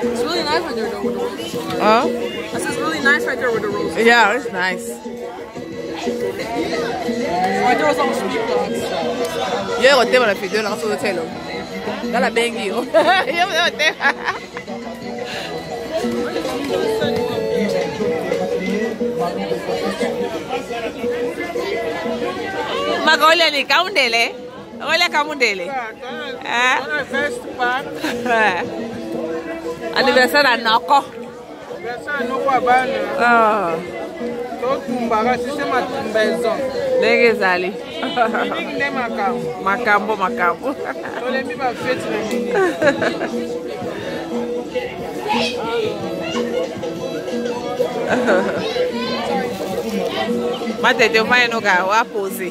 It's really nice right there though with the roses. Huh? I said it's really nice right there with the roses. Yeah, it's nice. Right there was on sweet blocks. Yo ho tema la video la so telo. Dala bengi yo. Yo ho tema. Magole ni kaundele. Ole kamundele. First part. Anniversaire à Noko. Anniversaire Noko abana. Ah. Totumbaga sisema tumbezo. Lege zali. Nde makambo. Makambo makambo. Tolembi ba fete na nini. Mate te vai no ga wa pose.